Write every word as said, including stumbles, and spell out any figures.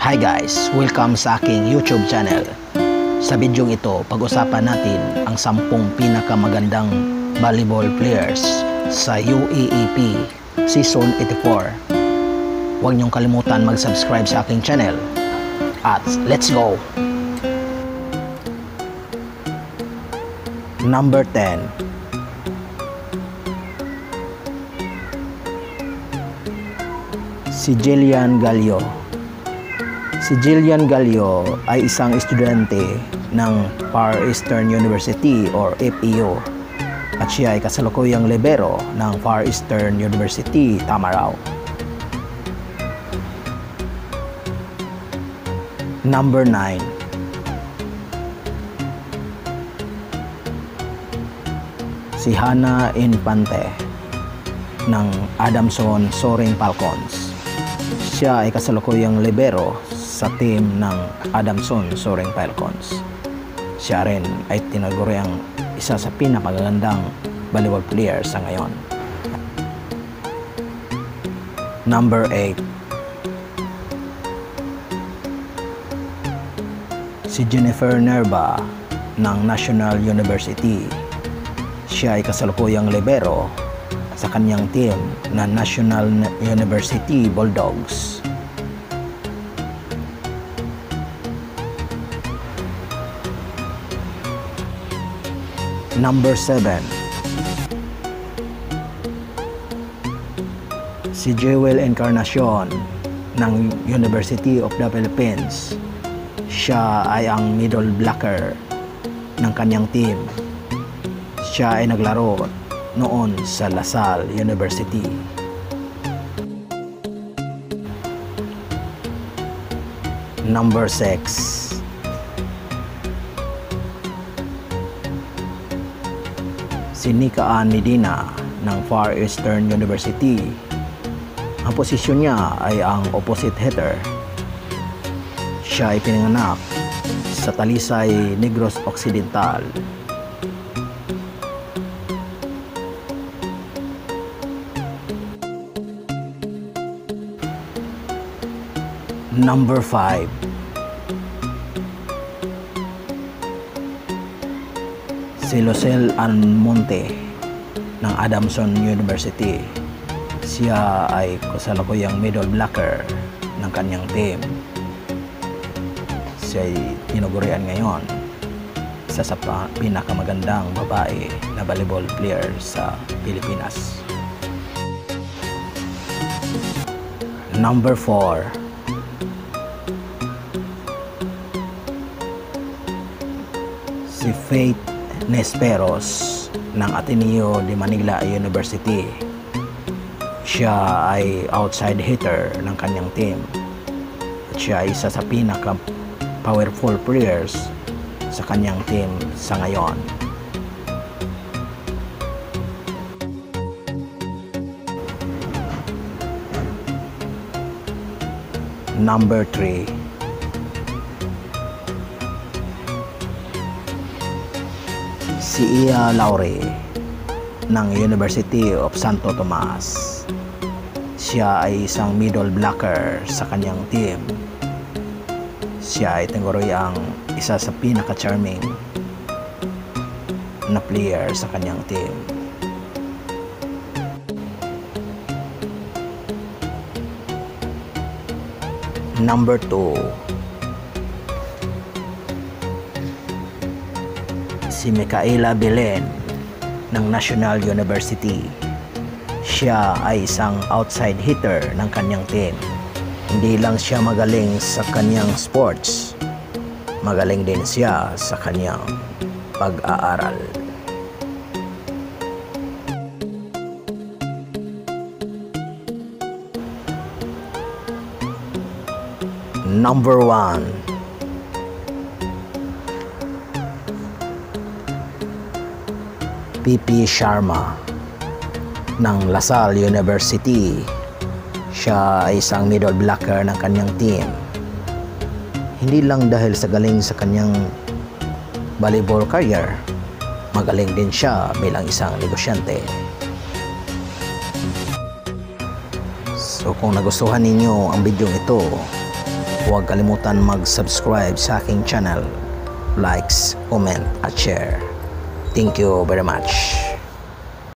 Hi guys! Welcome sa aking YouTube channel. Sa bidyong ito, pag-usapan natin ang sampung pinakamagandang volleyball players sa U A A P Season eighty-four. Huwag niyong kalimutan mag-subscribe sa aking channel. At let's go! Number ten. Si Jillian Gallio. Si Jillian Gallio ay isang estudyante ng Far Eastern University or F E U at siya ay kasalukuyang libero ng Far Eastern University, Tamaraw. Number nine. Si Hannah Infante ng Adamson Soaring Falcons. Siya ay kasalukuyang libero sa team ng Adamson Soaring Falcons. Siya rin ay tinaguriang isa sa pinapagagandang volleyball player sa ngayon. Number eight. Si Jennifer Nerva ng National University. Siya ay kasalukuyang libero sa kanyang team na National University Bulldogs. Number seven. Si Jewel Encarnacion ng University of the Philippines. Siya ay ang middle blocker ng kanyang team. Siya ay naglaro noon sa La Salle University. Number six. Si Nika Ann Medina ng Far Eastern University. Ang posisyon niya ay ang opposite hitter. Siya ay pinanganak sa Talisay, Negros Occidental. Number five. Si Lucelle Almonte ng Adamson University. Siya ay kasalukuyang middle blocker ng kanyang team. Siya ay tinugurian ngayon isa sa pinakamagandang babae na volleyball player sa Pilipinas. Number four. Si Faith Nesperos ng Ateneo de Manila University. Siya ay outside hitter ng kanyang team. At siya ay isa sa pinaka-powerful players sa kanyang team sa ngayon. Number three. Si Ia Laure ng University of Santo Tomas. Siya ay isang middle blocker sa kanyang team. Siya ay tinaguriang isa sa pinaka-charming na player sa kanyang team. Number two. Si Micaela Belen ng National University. Siya ay isang outside hitter ng kanyang team. Hindi lang siya magaling sa kanyang sports, magaling din siya sa kanyang pag-aaral. Number one. P P Sharma ng La Salle University. Siya ay isang middle blocker ng kanyang team. Hindi lang dahil sa galing sa kanyang volleyball career, magaling din siya bilang isang negosyante. So kung nagustuhan ninyo ang video ito, huwag kalimutan mag-subscribe sa aking channel, likes, comment at share. Thank you very much.